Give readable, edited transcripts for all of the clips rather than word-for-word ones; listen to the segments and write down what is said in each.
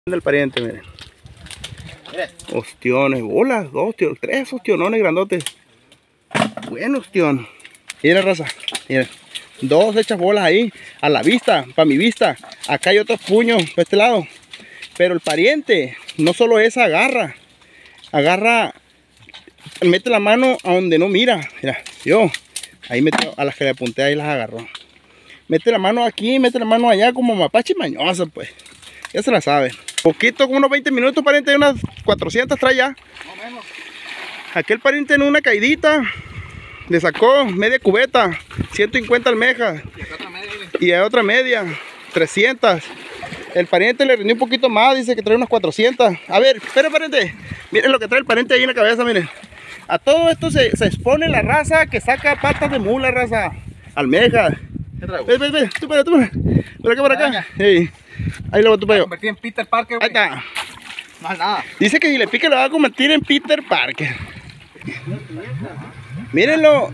Del pariente, miren. Ostiones, bolas, dos, tres ostionones grandotes. Buen ostión. Miren, raza, miren. Dos hechas bolas ahí, a la vista, para mi vista. Acá hay otros puños, por este lado. Pero el pariente, no solo esa, agarra, mete la mano a donde no mira. Mira, yo, ahí metió, a las que le apunté, ahí las agarró. Mete la mano aquí, mete la mano allá, como mapache mañosa, pues. Ya se la saben. Poquito, como unos 20 minutos, pariente, unas 400 trae ya. No menos. Aquel pariente en una caidita le sacó media cubeta, 150 almejas. Y a otra media, 300. El pariente le rindió un poquito más, dice que trae unas 400. A ver, espera, pariente. Miren lo que trae el pariente ahí en la cabeza, miren. A todo esto se expone la raza que saca patas de mula, raza. Almejas. Ve, tú para acá, por acá. Hey. Ahí lo va tu payo. Convertir en Peter Parker, ahí está. Más nada. Dice que si le pica lo va a convertir en Peter Parker. Mírenlo.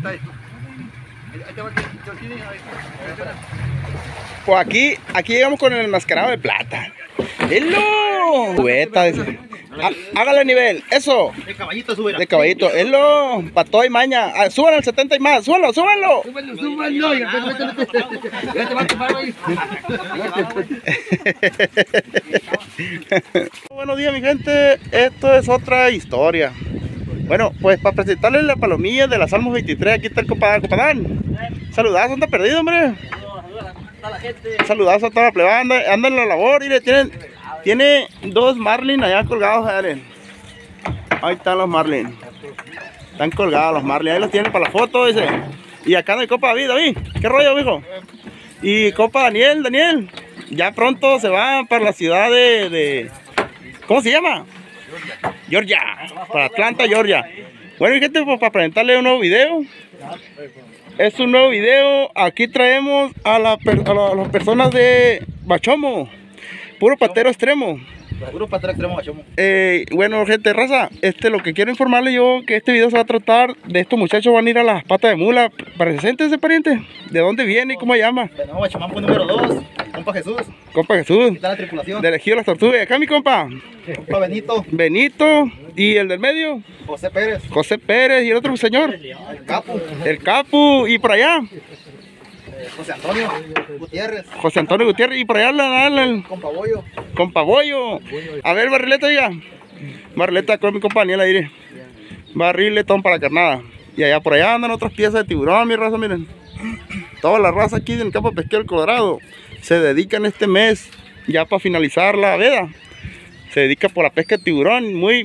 Pues aquí llegamos con el enmascarado de plata. ¡Hello! Cubeta. Hágale nivel. Eso. De caballito, sube. De caballito. ¡Hello! Pato y maña. Súbanlo al 70 y más. ¡Súbanlo! ¡Súbanlo! Súbanlo. Ya te va a tomar ahí. Buenos días, mi gente. Esto es otra historia. Bueno, pues para presentarles la palomilla de las Salmos 23, aquí está el compadán. Saludazo, anda perdido, hombre. Saludazo a toda la plebada, anda en la labor. Mire, tiene dos marlin allá colgados, miren. Ahí están los marlin. Están colgados los marlin, ahí los tienen para la foto, dice. Y acá no hay compa David, ¿qué rollo, hijo? Y compa Daniel, ya pronto se va para la ciudad de ¿cómo se llama? Georgia, para Atlanta, Georgia. Bueno, gente, pues para presentarle un nuevo video. Es un nuevo video. Aquí traemos a las personas de Bachomo, puro patero extremo. Puro patero extremo, Bachomo. Bueno, gente, raza, lo que quiero informarle yo, que este video se va a tratar de estos muchachos van a ir a las patas de mula. Preséntese, pariente. ¿De dónde viene y cómo llama? No, Bachomampo número 2, compa Jesús. Compa Jesús. Está la tripulación. De Ejido Las Tortugas. Acá mi compa. Compa Benito. Benito. Y el del medio. José Pérez. José Pérez. Y el otro señor. El Capu. El Capu. Y por allá. José Antonio Gutiérrez. José Antonio Gutiérrez. Y por allá el compa Bollo. Compa Bollo. A ver, barrileta, diga. Barrileta con mi compañera, diré. Barriletón para la carnada. Y allá por allá andan otras piezas de tiburón, mi raza, miren. Toda la raza aquí en el campo pesquero del Colorado se dedican este mes ya para finalizar la veda. Se dedica por la pesca de tiburón, muy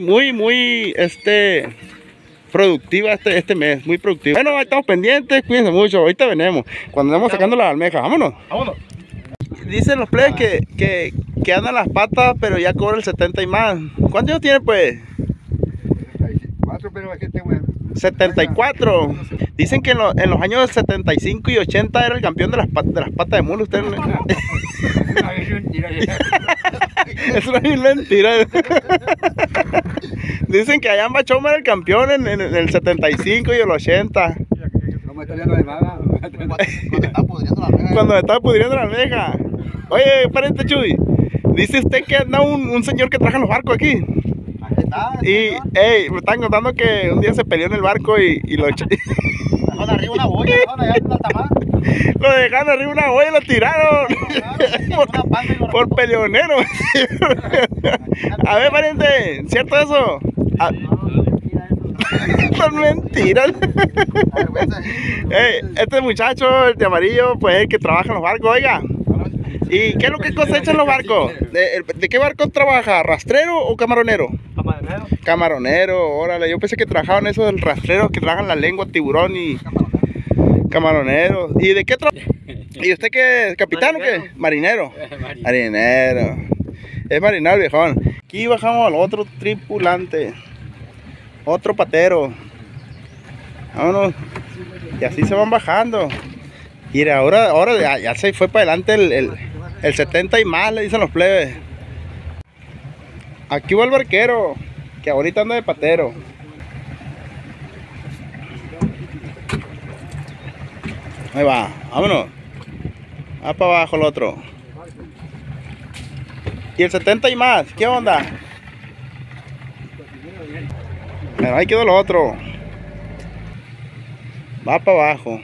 productiva este mes, muy productiva. Bueno, ahí estamos pendientes, cuídense mucho, ahorita venimos, cuando andamos sacando las almejas, vámonos. Dicen los plebes que andan las patas, pero ya cobra el 70 y más. ¿Cuántos años tiene, pues? 74, pero es que tengo 74. Dicen que en los años 75 y 80 era el campeón de las patas de mula. Usted no. Es una mentira. Dicen que allá en Bachomo era el campeón en el 75 y el 80. No me está viendo de nada. Cuando estaba pudriendo la almeja. Cuando me estaba pudriendo la almeja. Oye, pariente Chuy, dice usted que anda un señor que trabaja en los barcos aquí. Y, me están contando que un día se peleó en el barco y lo echó. Dejaron arriba una boya, allá en la tamar. Lo dejaron arriba una boya y lo tiraron. Por peleonero. A ver, pariente, ¿cierto eso? Son mentiras. Este muchacho, el de amarillo, pues es el que trabaja en los barcos, oiga. ¿Y qué es lo que cosechan los barcos? ¿De qué barco trabaja? ¿Rastrero o camaronero? Camaronero. Camaronero, órale. Yo pensé que trabajaban esos del rastrero, que trabajan la lengua, tiburón y camaronero. ¿Y de qué trabaja? ¿Y usted qué es? ¿Capitán o qué? Marinero. Marinero. Es marinero, viejón. Aquí bajamos al otro tripulante. Otro patero. Vámonos. Y así se van bajando. Mira, ahora ya se fue para adelante el 70 y más, le dicen los plebes. Aquí va el barquero, que ahorita anda de patero. Ahí va, vámonos. Va para abajo el otro. Y el 70 y más, ¿qué onda? Pero ahí quedó el otro. Va para abajo.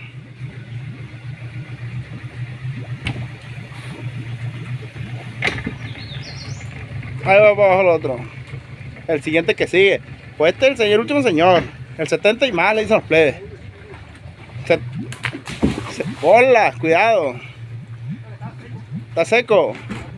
Ahí va para abajo el otro. El siguiente que sigue. Pues este es el último señor. El 70 y más le dicen los plebes. Hola, cuidado. Está seco.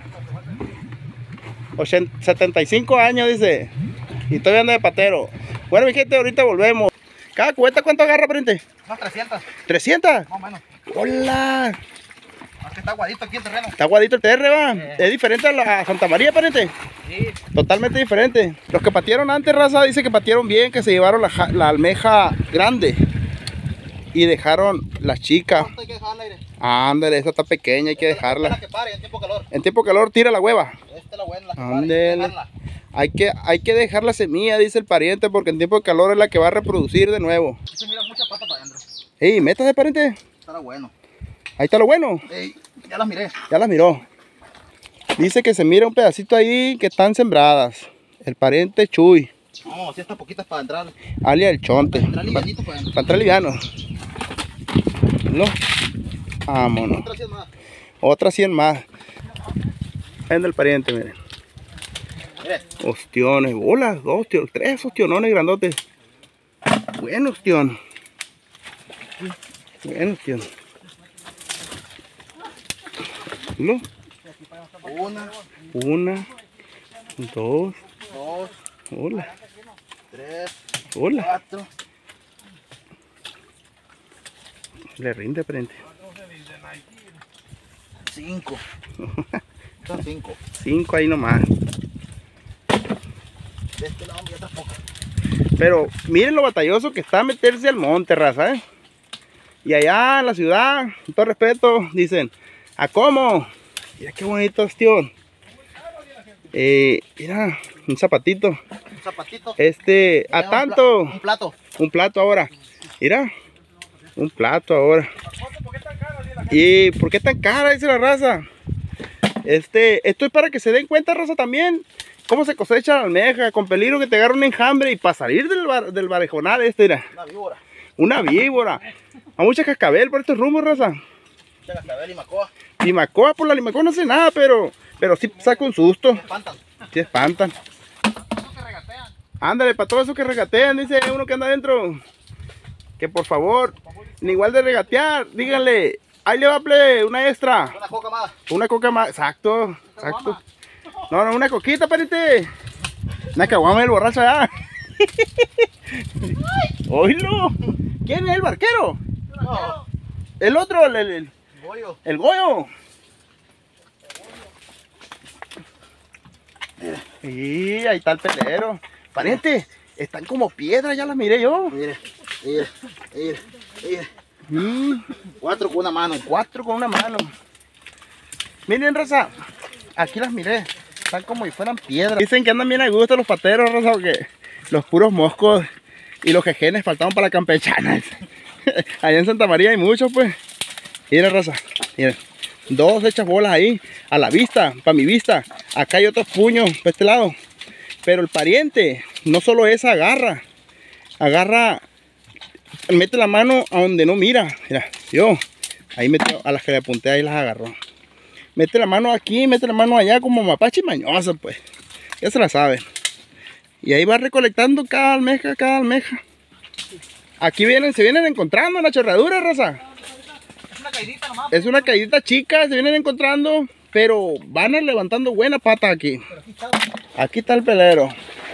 75 años dice. Y todavía anda de patero. Bueno, mi gente, ahorita volvemos. ¿Cada cubeta cuánto agarra, pariente? Unas 300. ¿300? Más o menos. Hola. Es que está aguadito aquí el terreno. Está aguadito el TR, va. Es diferente a la Santa María, pariente. Sí. Totalmente diferente. Los que patearon antes, raza, dice que patearon bien, que se llevaron la almeja grande y dejaron las chicas. Hay que dejarla aire. Ándale, esa está pequeña, hay que dejarla. La que pare en tiempo de calor. En tiempo de calor tira la hueva. Esta es la buena, la que pare. Hay que Ándale. dejarla. Hay que dejar la semilla, dice el pariente, porque en tiempo de calor es la que va a reproducir de nuevo. Aquí se mira mucha pata para adentro. Ey, métase, pariente. Estará bueno. Ahí está lo bueno. Ey, ya las miré. Ya las miró. Dice que se mira un pedacito ahí que están sembradas. El pariente Chuy. No, si estas poquitas para entrar. Alia el chonte. Para entrar livianito para adentro. Para entrar liviano. ¿No? Vámonos. Otra 100 más. Otras 100 más. Ahí anda el pariente, miren. Mire. Ostiones, bolas, 2, 3 ostionones grandotes. Buen ostión. Buen ostión. ¿No? Una, 1, 2, dos, hola, 3, hola. 4. Le rinde frente. 5. Son 5. 5 ahí nomás. De este lado ya está poca. Pero miren lo batalloso que está meterse al monte, raza, ¿eh? Y allá en la ciudad, con todo respeto, dicen, ¿a cómo? Mira qué bonito ostión. Mira, un zapatito. Un zapatito. A tanto. Un plato. Un plato ahora. Mira, un plato ahora. ¿Y por qué tan cara? Dice la raza. Esto es para que se den cuenta, raza, también cómo se cosecha la almeja, con peligro que te agarre un enjambre y para salir del barejonal mira. Una víbora. Una víbora. A mucha cascabel por estos rumbos, raza. Mucha cascabel y macoa. Limacoa, por la limacoa no sé nada, pero sí saca un susto. Espantan. Sí espantan. Ándale, para todos esos que regatean, dice uno que anda adentro. Que por favor, en igual de regatear, díganle, ahí le va a play una extra. Una coca más. Una coca más, exacto, exacto. No, una coquita, pariente. Una caguama del borracho allá. Oílo. ¿Quién es el barquero? No. El otro, el Bollo. Goyo. Y ahí está el pelero. Pariente, están como piedras, ya las miré yo. Mire, mire, mire, mire. Mm, 4 con una mano. 4 con una mano. Miren, raza, aquí las miré. Están como si fueran piedras. Dicen que andan bien a gusto los pateros, raza, porque los puros moscos y los jejenes faltaban para la campechana. Allá en Santa María hay muchos, pues. Miren, raza, miren. 2 hechas bolas ahí, a la vista, para mi vista. Acá hay otros puños, para este lado. Pero el pariente, no solo esa, agarra, mete la mano a donde no mira. Mira, yo, ahí metió, a las que le apunté, ahí las agarró. Mete la mano aquí, mete la mano allá, como mapache mañosa, pues. Ya se la saben. Y ahí va recolectando cada almeja, cada almeja. Aquí se vienen encontrando la chorradura, raza. Es una caidita nomás. Es una caidita chica, se vienen encontrando, pero van a ir levantando buena pata aquí. Aquí está el pelero.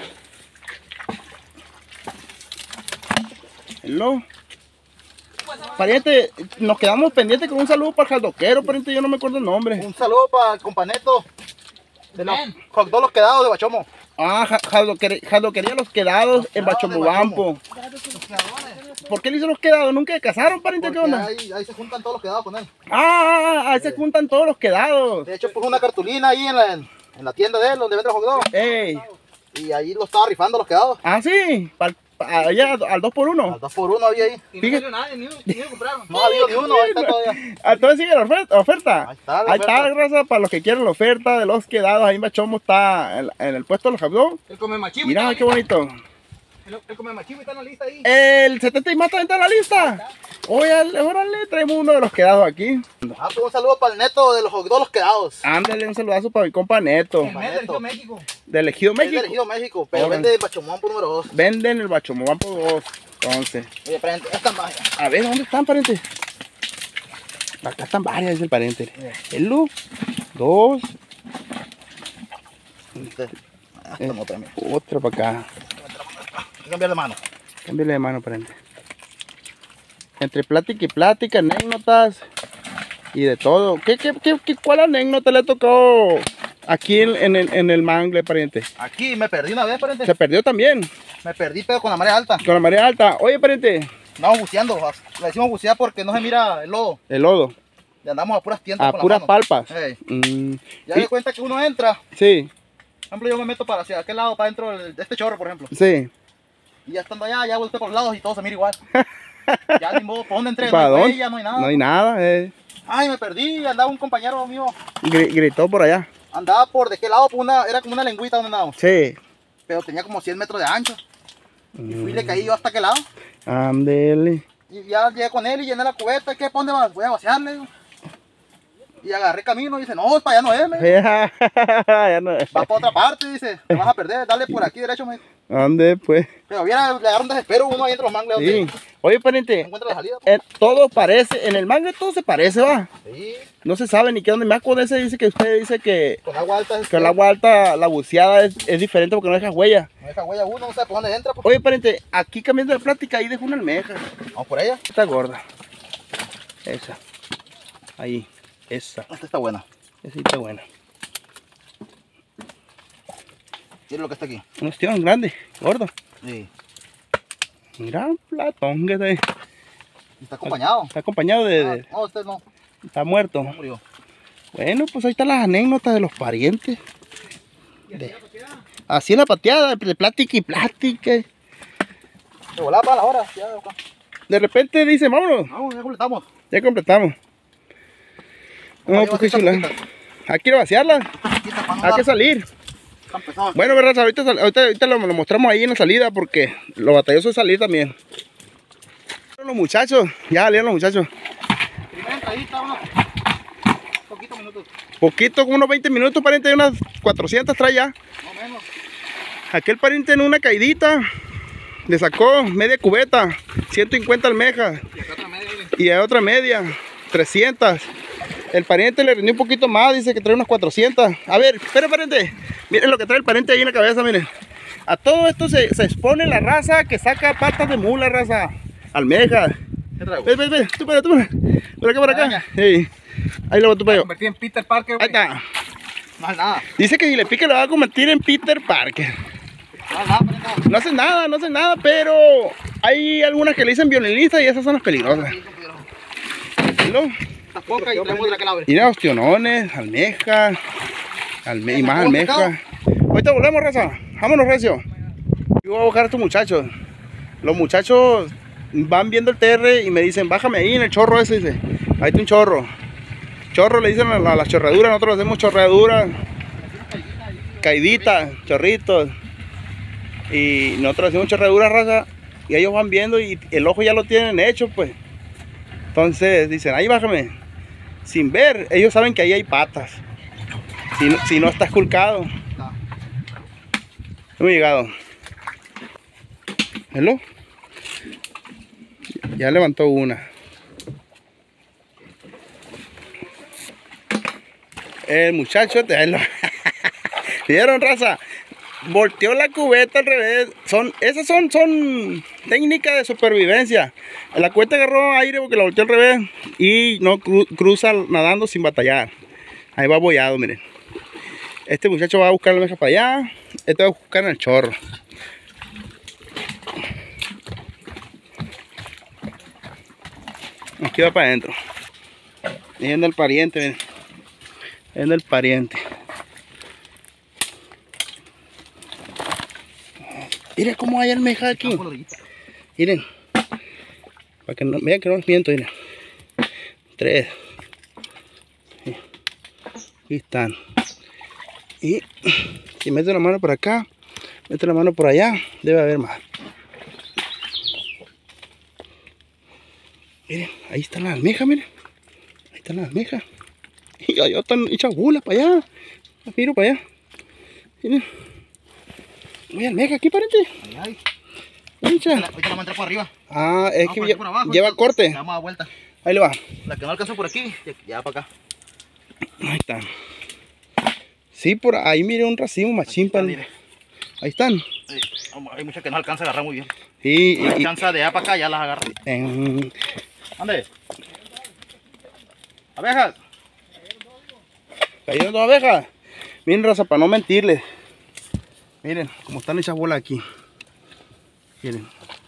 Hello. Pariente, nos quedamos pendientes con un saludo para el jaldoquero, pariente, yo no me acuerdo el nombre. Un saludo para el companeto de los hot dogs los quedados de Bachomo. Ah, jaldoquería Los Quedados en Bachomobampo. ¿Por qué le hizo Los Quedados? ¿Nunca se casaron, pariente? ¿Qué Porque onda? ahí se juntan todos los quedados con él. Ahí se juntan todos los quedados. De hecho, puso una cartulina ahí en la tienda de él, donde vende los hot dogs. Ey. Y ahí lo estaba rifando los quedados. Ah, sí. allá al 2x1. Al 2x1 había ahí. Y no salió nadie, ni compraron. No ha habido ni uno, ahí está todavía. Entonces sigue la oferta. Ahí está la Ahí está, oferta. raza, para los que quieren la oferta de los quedados. Ahí en Bachomo está en el puesto de los hot dogs. El come machivo. Mira qué bonito. El come machivo está en la lista ahí. El 70 y más también está en la lista. Órale, traemos uno de los quedados aquí. Ah, pues un saludo para el Neto de los hot dogs Los Quedados. Ándale, un saludazo para mi compa Neto. El mes del Río México. Del Ejido Es de México. Ejido México, pero Órale. vende Bachomón por número 2. Venden el Bachomo, van por 2. Entonces, Oye, frente, esta más. a ver, ¿dónde están, pariente? Acá están varias, dice el pariente. El 2. Esta no también. Otra para acá. Hay que cambiar de mano. Cámbiale de mano, pariente. Entre plática y plática, anécdotas y de todo. ¿Cuál anécdota le ha tocado aquí en el mangle, pariente? Aquí me perdí una vez, pariente. Se perdió también Me perdí, pero con la marea alta. con la marea alta. Oye, pariente, Andamos buceando. Le decimos bucear porque no se mira el lodo. el lodo, Y andamos a puras tiendas a con la puras mano. palpas. Ey. Ya Y- de cuenta que uno entra. Sí, Por ejemplo, yo me meto para hacia aquel lado, para dentro de este chorro, por ejemplo. sí. Y ya estando allá, ya volteo por los lados y todo se mira igual. Ya ni modo, ¿por dónde entré? ¿Para No hay dónde? huella, no hay nada. No hay nada. Ay, me perdí. Andaba un compañero mío. Gritó por allá. Andaba por de qué lado, era como una lengüita donde andaba. Sí. Pero tenía como 100 metros de ancho. Y fui y le caí yo hasta aquel lado. Ándele. Y ya llegué con él y llené la cubeta. ¿Qué? ¿Para dónde vas? Voy a vaciarle. Digo. Y agarré camino y dice, no, para allá no es, me dijo. Ya no. Va para otra parte, dice. Te vas a perder, dale por aquí derecho, me dijo. ¿Dónde, pues? Pero viera, le agarra un desespero uno ahí entre los mangles. Sí. Donde Oye, no pariente, encuentra la salida. Pues. todo parece, en el mangle todo se parece, va. Sí, No se sabe ni qué onda. Me acuerdo ese dice que usted dice que con agua alta es el agua alta, la buceada es diferente porque no deja huella. no deja huella uno, no sabe por dónde entra. Pues. Oye, pariente, aquí cambiando de plática, ahí dejó una almeja. Vamos por ella. Está gorda. Esa. Ahí. Esa. Esta está buena. Esa está buena. Mira lo que está aquí. Un ostión grande, gordo. Sí. Mira, un platón que está ahí. Y está acompañado. Está acompañado de... No, usted no. Está muerto. No murió. Bueno, pues ahí están las anécdotas de los parientes. Así en la pateada, de plática y plática. Se volaba para la hora. Ya, De repente dice, vámonos, vamos, ya completamos. ya completamos. No, pues qué chula. Hay que ir a vaciarla, Aquí está para no hay que dar salir. tan pesado. Bueno, verdad, ahorita lo mostramos ahí en la salida porque lo batalloso es salir también. Los muchachos, ya salieron los muchachos. Primera entradita, unos poquitos minutos. Poquito, como unos 20 minutos, pariente, de unas 400 trae ya. No menos. Aquel pariente en una caidita le sacó media cubeta, 150 almejas. Y acá otra media. Y a otra media, 300. El pariente le rindió un poquito más, dice que trae unas 400. A ver, espera, pariente. Miren lo que trae el pariente ahí en la cabeza, miren. A todo esto se expone la raza que saca patas de mula, raza. Almejas. ¿Qué traigo? Ven, tú para acá. Por acá. Araña. Sí. Ahí lo va tú para yo. Convertí en Peter Parker, Ahí güey. está. No es nada. Dice que si le pica lo va a convertir en Peter Parker. No es nada, pero no. No hace nada, pero hay algunas que le dicen violinista y esas son las peligrosas. ¿No? Está poca y traemos de la que la abre. Mira, ostionones, almejas, y más almejas. Ahorita volvemos, raza. Vámonos, recio. Yo voy a buscar a estos muchachos. Los muchachos van viendo el TR y me dicen, bájame ahí en el chorro ese, dice. Ahí está un chorro. Chorro le dicen a las chorraduras, nosotros le hacemos chorraduras. Caiditas, chorritos. Y nosotros hacemos chorraduras, raza. Y ellos van viendo y el ojo ya lo tienen hecho, pues. Entonces dicen, ahí bájame. Sin ver, ellos saben que ahí hay patas. Si no está esculcado. No. Hemos llegado. ¿Hello? Ya levantó una. El muchacho te lo... ¿Vieron, raza? Volteó la cubeta al revés. Esas son técnicas de supervivencia. La cubeta agarró aire porque la volteó al revés y no cruza nadando sin batallar. Ahí va bollado, miren. Este muchacho va a buscar la almeja para allá. Este va a buscar en el chorro. Aquí va para adentro. Y viene el pariente, miren. Viene el pariente. Miren cómo hay almeja aquí. Miren. Para que no, vean que no les miento, miren. 3. Aquí están. Y si meto la mano por acá, meto la mano por allá, debe haber más. Miren, ahí están las almejas, miren. Ahí están las almejas. Y allá están hechas bolas para allá. Las miro para allá. Miren. Hay almeja aquí, parente. Ay, Micha. ahorita la vamos a entrar por arriba. Ah, es Vamos que por aquí por abajo, lleva entonces, corte. le damos a vuelta. Ahí le va. La que no alcanzó por aquí, ya para acá. Ahí están. Sí, por ahí mire un racimo machín. Mire. Ahí están. Sí, hay muchas que no alcanza a agarrar muy bien. Sí, No alcanza de allá para acá, ya las agarra. ¿Dónde? Abejas. Cayeron 2 abejas. Miren, raza, para no mentirles. Miren, como están hechas bolas aquí. Miren.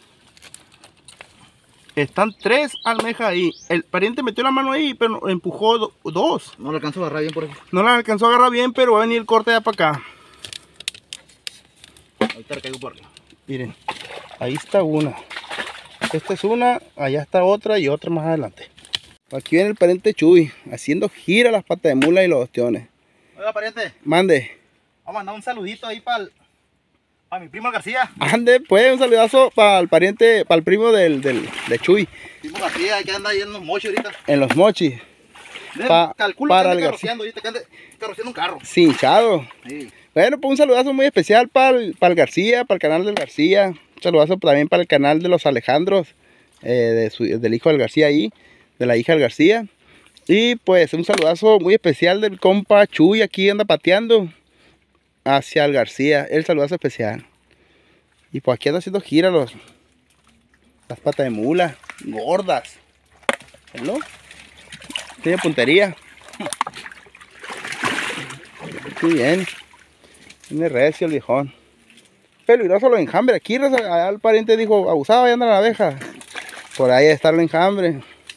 Están 3 almejas ahí. El pariente metió la mano ahí, pero empujó 2. No lo alcanzó a agarrar bien por aquí. No la alcanzó a agarrar bien, pero va a venir el corte de para acá. Ahorita le caigo por arriba. Miren, ahí está una. Esta es una, allá está otra y otra más adelante. Aquí viene el pariente Chuy, haciendo gira las patas de mula y los ostiones. Oiga, pariente, Mande. vamos a mandar un saludito ahí para mi primo García. Ande, pues, un saludazo para el pariente, para el primo de Chuy, Primo García, que anda ahí en los mochos ahorita. en los mochis. Calculo para que el ande carroceando ahorita, que ande carroceando un carro. Cinchado. Sí. Bueno, pues un saludazo muy especial para el García, para el canal del García. Un saludazo también para el canal de los Alejandros, del hijo del García ahí, de la hija del García. Y pues un saludazo muy especial del compa Chuy, aquí anda pateando hacia el García. El saludazo especial. Y pues aquí anda haciendo gira las patas de mula, gordas. ¿No? Tiene puntería. Muy bien. Tiene recio el viejón. Peligroso los enjambres. Aquí allá el pariente dijo, abusado, ahí anda la abeja. Por ahí está el enjambre.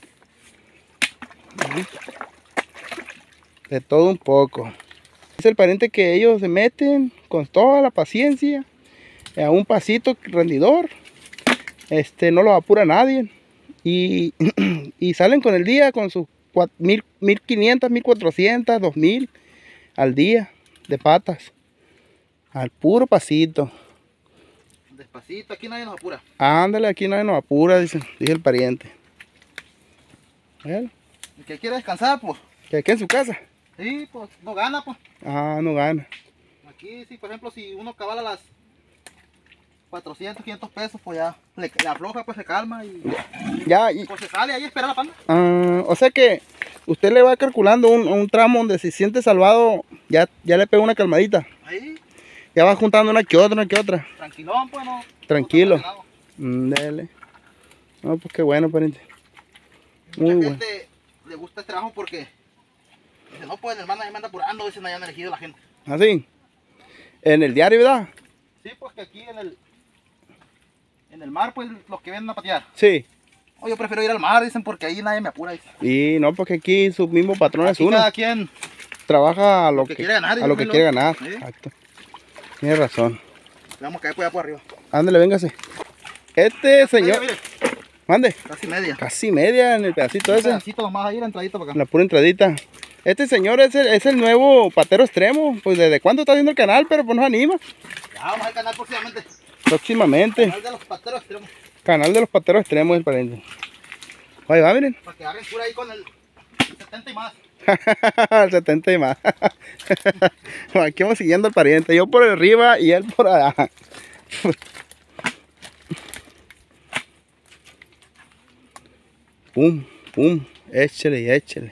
De todo un poco. Es el pariente que ellos se meten con toda la paciencia a un pasito rendidor. No lo apura nadie. Y, y salen con el día con sus 1500, 1400, 2000 al día de patas. Al puro pasito. Despacito, aquí nadie nos apura. Ándale, aquí nadie nos apura, dice el pariente. ¿Ven? El que quiere descansar, pues. Que aquí en su casa. Sí, pues no gana, pues. Ah, no gana. Aquí, sí, por ejemplo, si uno cabala las 400, 500 pesos, pues ya le afloja, pues se calma y Ya, pues se sale ahí a esperar la panda. o sea que usted le va calculando un tramo donde se siente salvado, ya le pega una calmadita. Ahí, Ya va juntando una que otra. tranquilón, pues no. Tranquilo. No, Dele. No, pues qué bueno, pariente. mucha Muy gente le gusta este trabajo porque dice, no, pues el hermano ahí me anda apurando, dicen allá en el ejido la gente. Así. En el diario, ¿verdad? Sí, pues que aquí en el mar, pues los que vienen a patear. Sí. Oh, yo prefiero ir al mar, dicen, porque ahí nadie me apura. Dicen. Y no, porque aquí su mismo patrón es Aquí uno. cada quien Trabaja a lo que quiere ganar. a lo que quiere ganar. ¿Sí? Exacto. Tiene razón. Le vamos a caer por allá por arriba. Ándale, véngase. Este señor. Mire, Mande. casi media. Casi media en el pedacito Un ese. pedacito nomás ahí, la entradita para En acá. la pura entradita. Este señor es el nuevo patero extremo. Pues desde cuándo está haciendo el canal, pero pues nos anima. Ya vamos al canal próximamente. Próximamente. Canal de los pateros extremos. Canal de los pateros extremos, el pariente. Ahí va, miren. Para que agarren cura ahí con el 70 y más. El 70 y más. Aquí vamos siguiendo al pariente. Yo por arriba y él por allá. Pum, pum. Échele y échele.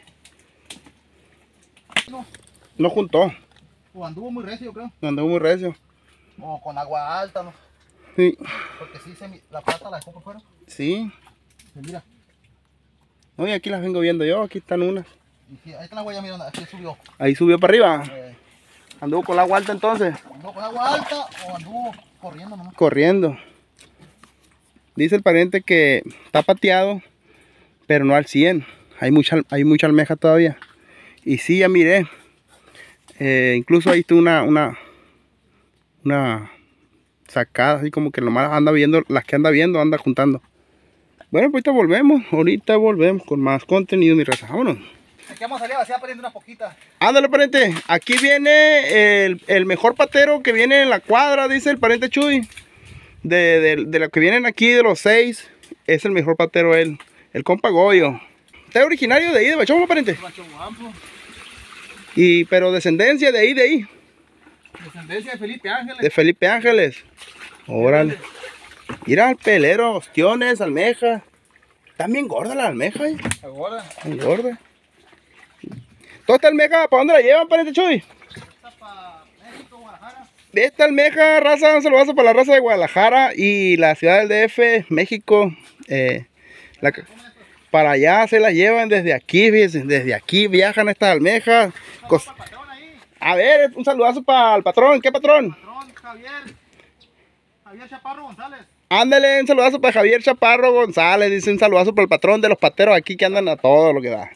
No juntó. O anduvo muy recio, yo creo. Andó muy recio. O con agua alta, ¿no? Sí. Porque sí, la pata la dejó por fuera. Sí. Se mira. No, y aquí las vengo viendo yo. Aquí están unas. Y sí, ahí está la huella, mira, aquí subió. Ahí subió para arriba. Eh, Anduvo con la agua alta entonces. ¿Anduvo con agua alta o anduvo corriendo nomás? Corriendo. Dice el pariente que está pateado, pero no al 100. Hay mucha almeja todavía. Y sí, ya miré. Incluso ahí está una sacadas, así como que nomás anda viendo, las que anda viendo, anda juntando. Bueno, pues ahorita volvemos con más contenido, mi raza, vámonos. Aquí vamos a salir a vaciar pariente unas poquitas. Ándale, pariente, aquí viene el mejor patero que viene en la cuadra, dice el pariente Chuy. De los que vienen aquí, de los 6, es el mejor patero él, el compa Goyo. Usted es originario de ahí, de Bachombo, pariente. Pero descendencia de ahí. Descendencia de Felipe Ángeles. De Felipe Ángeles. Órale. Mira el pelero, ostiones, almejas. Están bien gordas las almejas. Ahora. Bien gordas. ¿Toda esta almeja para dónde la llevan, pariente Chuy? Está para México, Guadalajara. De esta almeja, raza, un saludazo para la raza de Guadalajara y la ciudad del DF, México. Para allá se la llevan desde aquí, fíjense, desde aquí viajan estas almejas. A ver, un saludazo para el patrón. ¿Qué patrón? Javier Chaparro González. Ándale, un saludazo para Javier Chaparro González. Dice un saludazo para el patrón de los pateros aquí que andan a todo lo que da.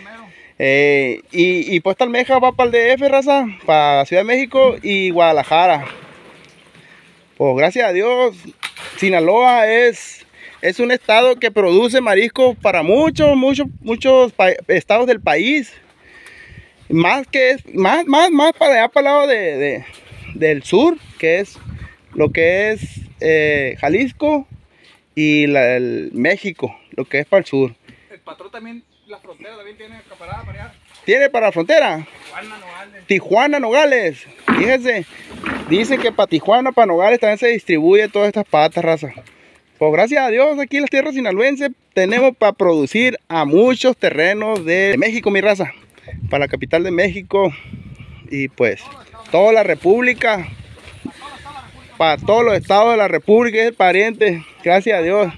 Y pues esta almeja va para el DF, raza, para la Ciudad de México y Guadalajara. Pues gracias a Dios, Sinaloa es un estado que produce mariscos para muchos estados del país. Más para allá, para el lado del sur, que es lo que es Jalisco y el México, lo que es para el sur. El patrón también, la frontera también tiene acaparada para allá. ¿Tiene para la frontera? Tijuana, Nogales. Tijuana, Nogales. Fíjense, dicen que para Tijuana, para Nogales también se distribuye todas estas patas, raza. Pues gracias a Dios, aquí en las tierras sinaloenses tenemos para producir a muchos terrenos de México, mi raza. Para la capital de México y pues toda la república, para todos los estados de la república, es el pariente, gracias a Dios.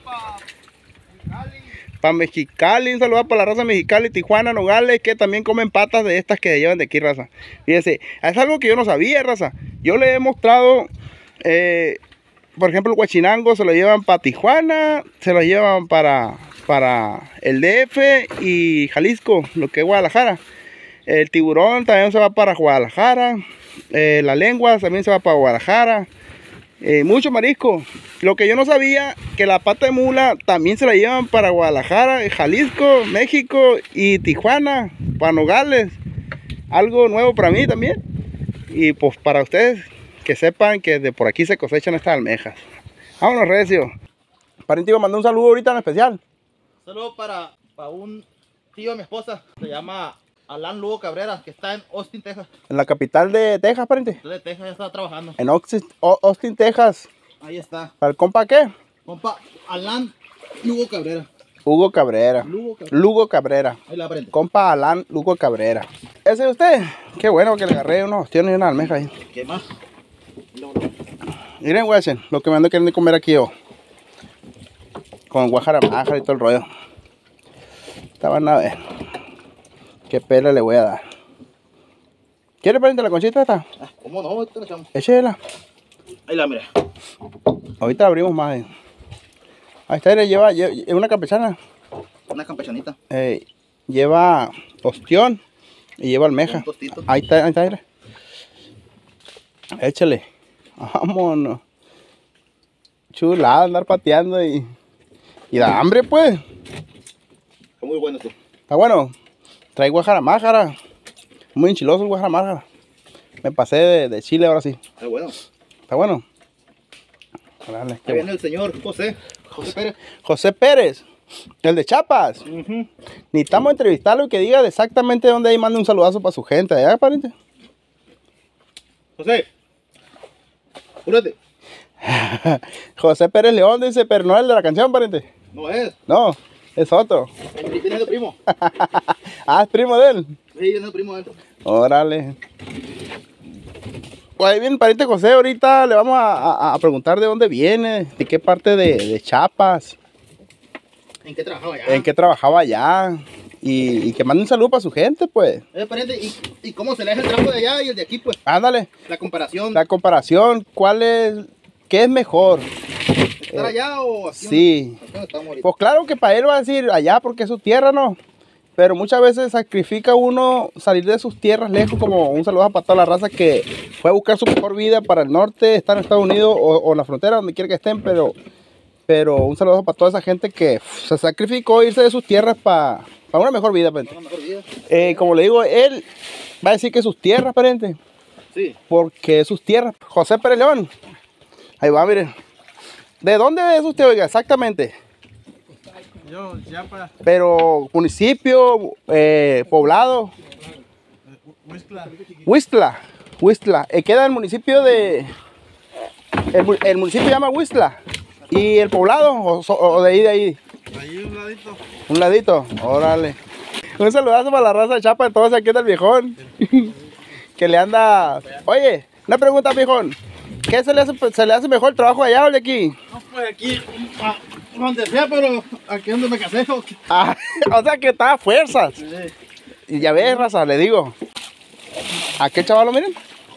Para Mexicali, un saludo para la raza Mexicali, Tijuana, Nogales, que también comen patas de estas que se llevan de aquí, raza. Fíjense, es algo que yo no sabía, raza. Yo le he mostrado, por ejemplo, el guachinango se lo llevan para Tijuana, se lo llevan para el DF y Jalisco, lo que es Guadalajara. El tiburón también se va para Guadalajara. La lengua también se va para Guadalajara. Mucho marisco. Lo que yo no sabía, que la pata de mula también se la llevan para Guadalajara, Jalisco, México y Tijuana, para Nogales. Algo nuevo para mí también. Y pues para ustedes que sepan que de por aquí se cosechan estas almejas. Vámonos, recio. Pariente, iba a mandar un saludo ahorita en especial. Saludo para un tío de mi esposa, se llama Alan Lugo Cabrera, que está en Austin, Texas. En la capital de Texas, pariente. De Texas ya está trabajando. En Austin, Texas. Ahí está. ¿Para el compa qué? Compa Alan Lugo Cabrera. Hugo Cabrera. Lugo Cabrera. Ahí la aprende. Compa Alan Lugo Cabrera. ¿Ese es usted? Qué bueno que le agarré unos ostiones y una almeja ahí. ¿Qué más? Miren, güey, lo que me ando queriendo comer aquí yo. Con guajaramájara y todo el rollo. Estaban a ver qué pela le voy a dar. ¿Quiere prender la conchita esta? ¿Cómo no? Ahorita la echamos. Échela. Ahí la mira. Ahorita abrimos más. Ahí está, lleva una campechana. Una campechanita. Lleva ostión y lleva almeja. Un tostito. Ahí está, mira. Échale. Vámonos. Chulada andar pateando y da hambre, pues. Está muy bueno esto. Está bueno. Trae guajaramájara. Muy enchiloso el guajaramájara. Me pasé de chile ahora sí. Está bueno. Está bueno. Dale, Ahí viene el señor José Pérez. José Pérez, el de Chiapas. Necesitamos entrevistarlo y que diga exactamente dónde hay. Mande un saludazo para su gente. ¿Ya, pariente? José. Júrate. José Pérez León dice, pero no es el de la canción, pariente. No es. No, es otro. Viene de primo. Ah, es primo de él. Sí, viene de primo de él. Órale. Pues ahí viene el pariente José. Ahorita le vamos a preguntar de dónde viene, de qué parte de Chiapas. ¿En qué trabajaba allá? En qué trabajaba allá. Y que mande un saludo para su gente, pues. Pariente, ¿y cómo se le hace el trabajo de allá y el de aquí, pues? Ándale. La comparación. La comparación, ¿qué es mejor? ¿Estar allá o aquí? Sí. Aquí donde estamos ahorita. Pues claro que para él va a decir allá porque es su tierra, ¿no? Pero muchas veces sacrifica uno salir de sus tierras lejos, como un saludo para toda la raza que fue a buscar su mejor vida para el norte, está en Estados Unidos o en la frontera, donde quiera que estén, pero un saludo para toda esa gente que se sacrificó irse de sus tierras para una mejor vida, pariente. Una mejor vida. Como le digo, él va a decir que sus tierras, pariente, Sí. porque sus tierras. José Pérez León, ahí va, miren. ¿De dónde es usted, oiga, exactamente? Yo, Chiapas, Pero municipio, poblado. Huistla. Huistla. Queda el municipio de... El municipio se llama Huistla. ¿Y el poblado? ¿O de ahí? Ahí un ladito. Un ladito. Órale. Un saludazo para la raza de Chapa. Entonces aquí está el viejón. Que le anda... Oye, una pregunta, viejón. ¿Qué se le hace mejor el trabajo allá o de aquí? No, pues aquí, donde sea, pero aquí es donde me casé. Ah, o sea que está a fuerzas. Sí. Y ya ves, raza, le digo. Aquel chaval, miren.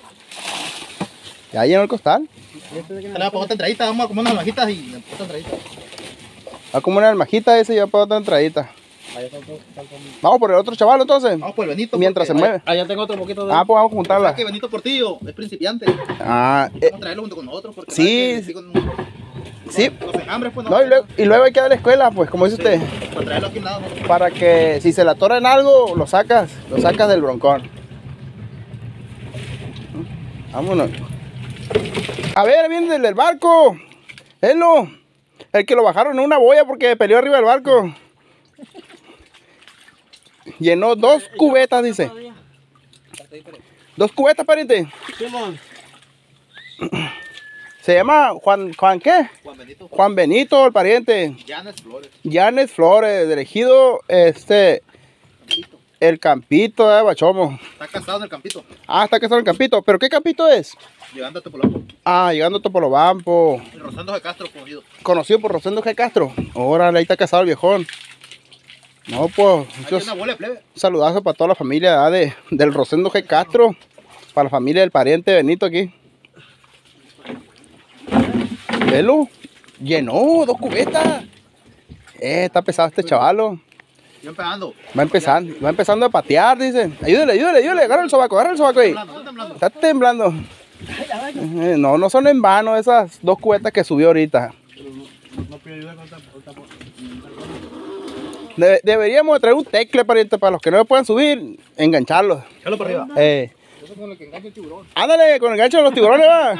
Ya llenó el costal. Se le va a poner otra entradita, vamos a comer unas bajitas y otra entradita. Va como una almajita ese y va para otra entradita. Vamos por el otro chaval entonces. Vamos por el Benito. Mientras se porque- mueve. Allá tengo otro poquito de... Ah, pues vamos a ¿Sabes juntarla. que Benito Portillo es principiante? Ah, Vamos a traerlo junto con nosotros porque... Sí. Sí. Los enjambres, pues No, y luego hay que ir a la escuela, pues, como dice usted. Para traerlo aquí a un lado, ¿no? Para que si se le atora en algo, lo sacas del broncón. Vámonos. A ver, viene el del barco. Hello. El que lo bajaron en una boya porque peleó arriba del barco. Llenó 2 cubetas, dice. 2 cubetas, pariente. Se llama Juan ¿qué? Juan Benito. Juan Benito, el pariente. Llanes Flores. Llanes Flores, del ejido, el Campito de Bachomo. Está casado en el campito. Ah, está casado en el Campito. ¿Pero qué Campito es? Llegando a Topolombo. Ah, llegando a Topolobampo. El Rosando de Castro, conocido. Conocido por Rosendo G. Castro. Órale, ahí está casado el viejón. No, pues, Aquí hay muchos una bola de plebe. saludazos para toda la familia del Rosendo G. Castro. Para la familia del pariente Benito aquí. Velo, llenó 2 cubetas. Está pesado este chavalo. Yo empezando. Va empezando a patear, dice. Ayúdale, agarra el sobaco ahí. Está temblando. Está temblando. No son en vano esas 2 cubetas que subió ahorita. No pide ayuda con Deberíamos de traer un tecle, pariente, para los que no puedan subir, engancharlos. Échalo para arriba. Eso con el que engancha el tiburón. Ándale, con el gancho de los tiburones, va.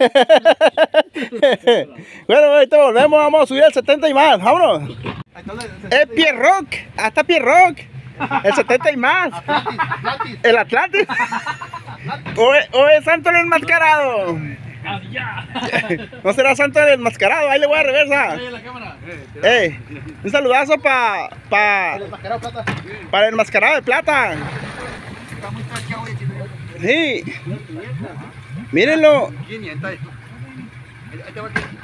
Bueno, ahorita volvemos, vamos a subir al 70 y más, vámonos. Es Pierrock, hasta Pierrock. El 70 y más. El Atlantis. O es Santo el enmascarado. No será Santo el enmascarado, ahí le voy a reversa. la cámara. Un saludazo El enmascarado plata. para el enmascarado de plata. Está muy cascado de chile. Sí. Mírenlo. 500. Ahí te va a quedar.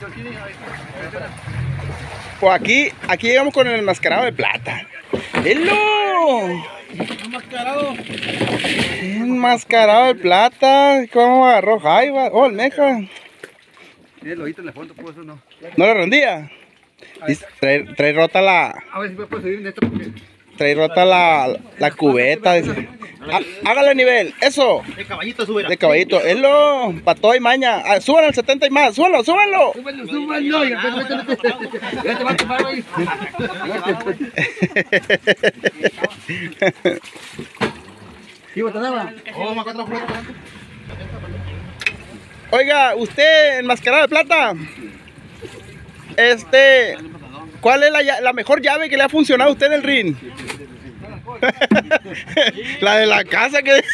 Pues aquí llegamos con el enmascarado de plata. ¡Hello! Enmascarado. Enmascarado de plata. ¿Cómo agarró Jaiba? Oh, almeja. Tiene el ojito en la foto, pues eso no. ¿No le rendía? Dice, trae rota la... A ver si me puedo subir en esto porque. Trae rota la cubeta. Dice. Hágale nivel. Eso. El caballito sube. De caballito. Hello. Pato y maña. Suban al 70 y más. Súbanlo. Súbalo. Ya te va a tomar ahí. ¿Sí, botanaba? Oh, más 4 juegos. Oiga, usted enmascarado de plata. ¿Cuál es la mejor llave que le ha funcionado a usted en el ring? La de la casa que...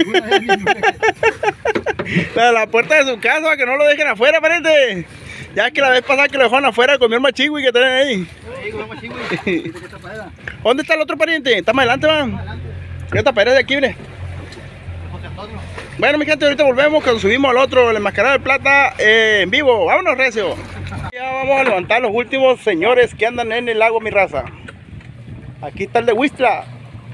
La de la puerta de su casa, para que no lo dejen afuera, pariente. Ya que la vez pasada que lo dejaron afuera comió el machigüey que tienen ahí. ¿Dónde está el otro pariente? Está más adelante, va. Esta pared de aquí, mire. Bueno, mi gente, ahorita volvemos cuando subimos al otro, el enmascarado de plata en vivo. Vámonos, recio. Ya vamos a levantar los últimos señores que andan en el lago, mi raza. Aquí está el de Huistla.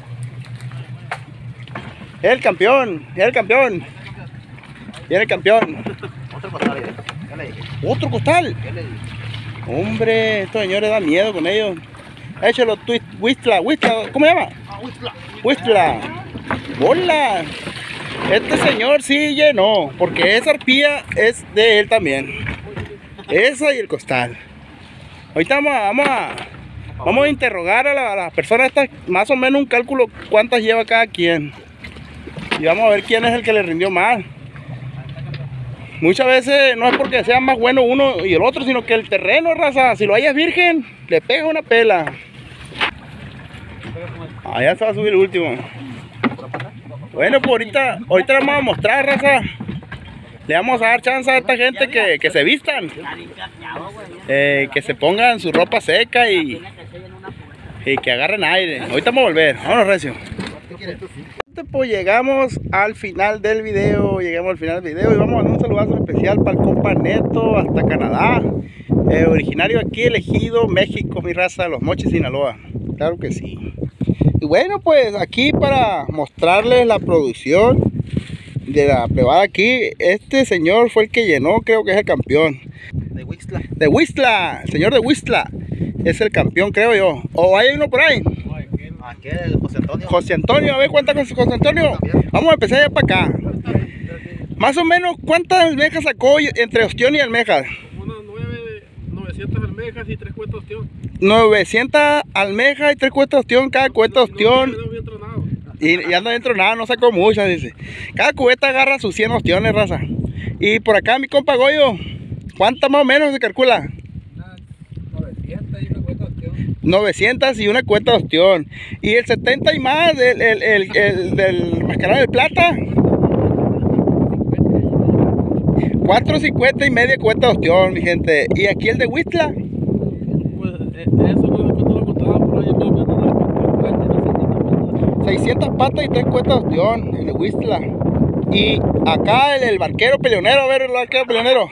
El campeón. Viene el campeón. Otro costal, ya le dije. ¿Otro costal? Ya le dije. Hombre, estos señores dan miedo con ellos. Échalo, Huistla. ¿Cómo se llama? Huistla. Hola. Este señor sí llenó, porque esa arpía es de él también. Esa y el costal. Ahorita vamos a interrogar a la persona esta, más o menos un cálculo cuántas lleva cada quien. Y vamos a ver quién es el que le rindió más. Muchas veces no es porque sea más bueno uno y el otro, sino que el terreno, raza, si lo hayas virgen, le pega una pela. Allá se va a subir el último. Bueno, pues ahorita le vamos a mostrar, raza. Le vamos a dar chance a esta gente que se vistan. Que se pongan su ropa seca y que agarren aire. Ahorita vamos a volver. Vámonos, recio. Pues llegamos al final del video. Y vamos a dar un saludazo especial para el compa Neto hasta Canadá. Originario aquí, elegido México, mi raza, Los Mochis, Sinaloa. Claro que sí. Y bueno, pues aquí para mostrarles la producción de la plebada aquí. Este señor fue el que llenó, creo que es el campeón. De Huistla. De Huistla, el señor de Huistla es el campeón, creo yo. ¿O hay uno por ahí? Aquel, el José Antonio. José Antonio, a ver, cuenta con José Antonio. Vamos a empezar ya para acá. Más o menos, ¿cuántas almejas sacó entre ostión y almejas? Unas 900 almejas y 3 cuetas de ostión. 900 almejas y 3 cuetas de ostión, cada cueta de ostión. No bien tronado. Y anda dentro nada, no sacó muchas, dice. Cada cubeta agarra sus 100 ostiones, raza. Y por acá mi compa Goyo, ¿cuántas más o menos se calcula? 900 y una cueta de ostión. 900 y una cueta de ostión. Y el 70 y más del mascarado de plata. 450 y media cueta de ostión, mi gente. Y aquí el de Huistla. Pues eso no lo contaba por ahí, más o menos 600 patas y 3 cuetas de ostión, el de Huistla. Y acá el barquero peleonero, a ver el barquero peleonero.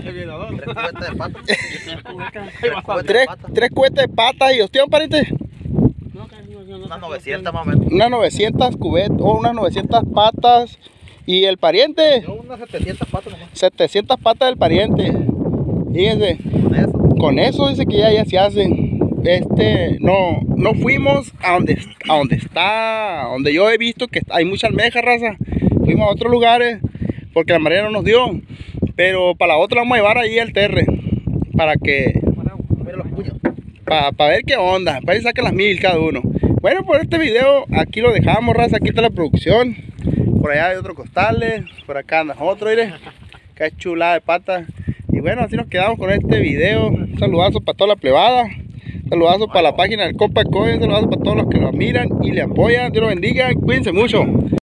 Tres cuetas de patas y ostión, pariente. Unas 900 más o menos. Unas 900 cubetas, o unas 900 patas. Y el pariente, Yo unas 700 patas nomás. 700 patas del pariente. Fíjense, Con eso. con eso dice que ya se hacen. No fuimos a donde yo he visto que hay mucha almeja, raza. Fuimos a otros lugares porque la marea no nos dio. Pero para la otra vamos a llevar ahí al terre. Para ver qué onda. Para que saquen las 1000 cada uno. Bueno, por este video aquí lo dejamos, raza. Aquí está la producción. Por allá hay otros costales. Por acá anda otro, mire. Qué chulada de pata. Y bueno, así nos quedamos con este video. Un saludazo para toda la plebada. Un saludazo para la página del compa Coy. Un saludazo para todos los que lo miran y le apoyan. Dios los bendiga. Cuídense mucho.